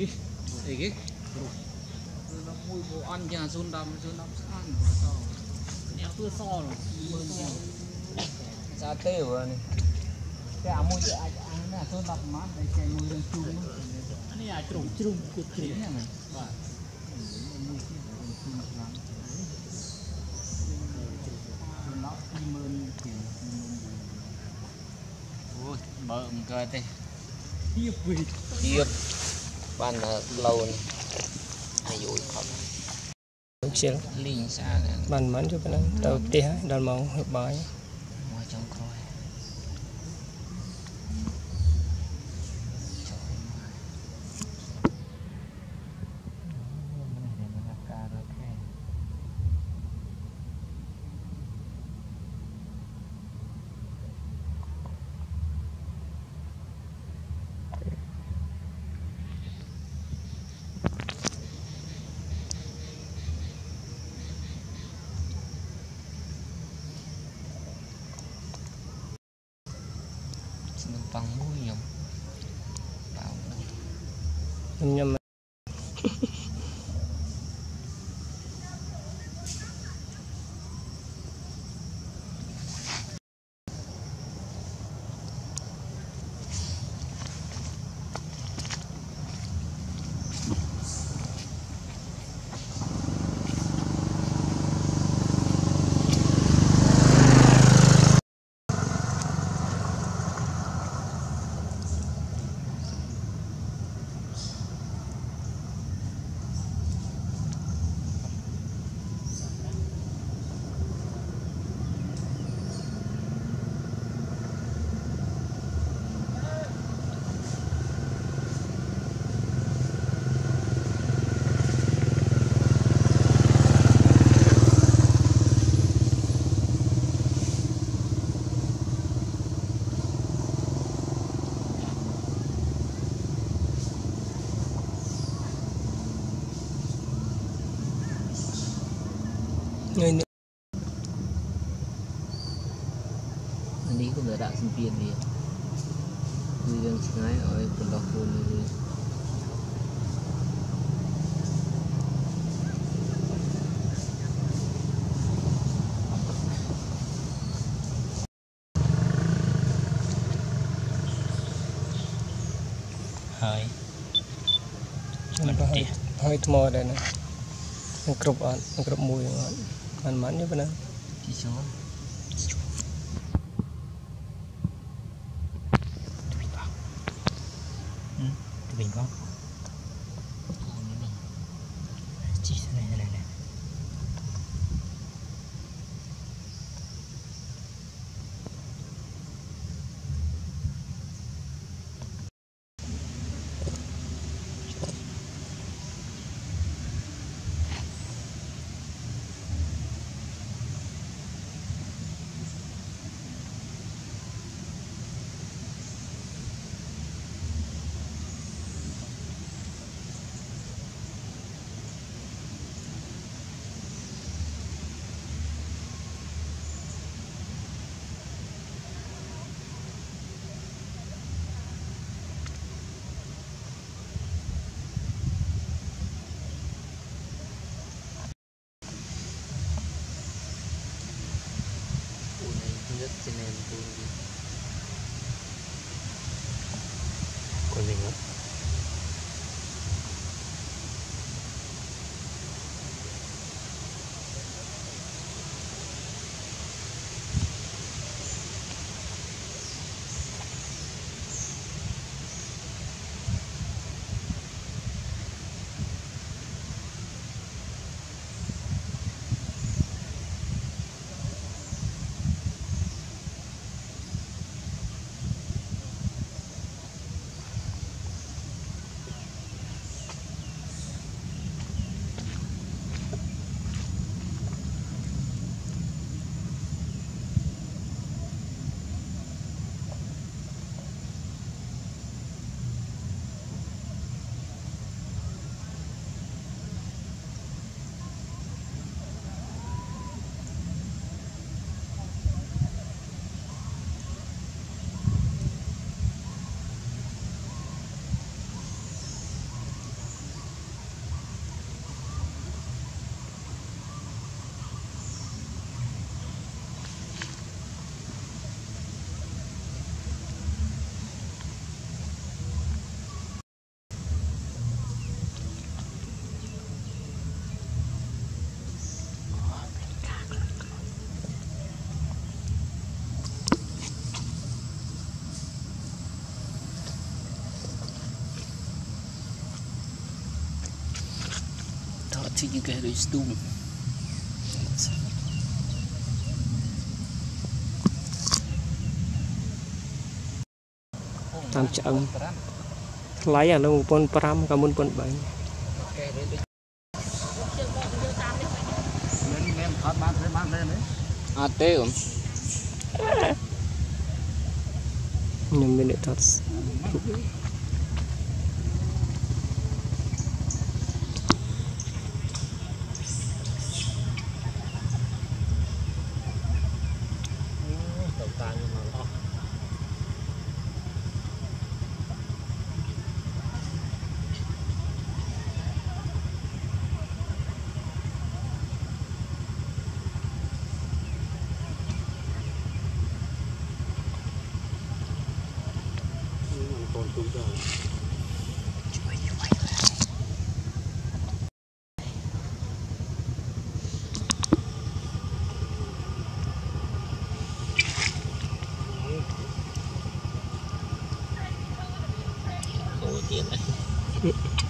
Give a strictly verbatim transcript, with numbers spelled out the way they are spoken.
đi để cái nó mùi bộ ăn nhà zone đầm zone đầm ăn neo tua so rồi ra tê rồi này cái áo mùi cái ăn này zone đầm mát để chạy mùi đường chung anh này là trùng trùng cột kỹ này này và mùi cái đường chung lắm nó đi mơn kiểu ôi bờ cơ tê tiếp quỳ tiếp ban là lâu này hay dội không chill linh xa này bàn mắn cho cái tàu tia đàn màu hợp bài ngoài trong coi bằng mũi nhầm bảo nhầm nhầm người nữa anh đi cũng đã sinh viên đi người dân ngay ở phần đọc phone đi hơi hơi hơi thô đây nè group ăn group mùi ăn mắn như vậy nè chỉ số thì mình có chỉ thế này này này rất cho nên tôi của mình đó thì những cái đôi stum tam chậm lấy à đâu pon pram cả môn pon bảy à tê không nhưng mình để thật tiền đấy